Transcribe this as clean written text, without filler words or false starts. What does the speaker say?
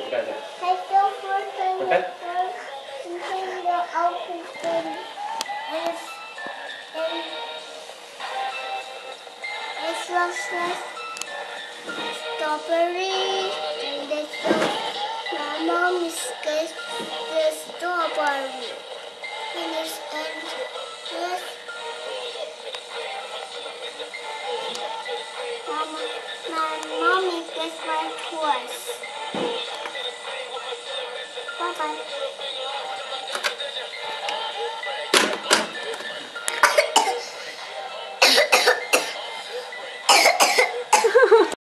Take the first thing first and then the open thing is looks like strawberry and this my mom is getting the strawberry and this my mommy gets my toys. Bye bye.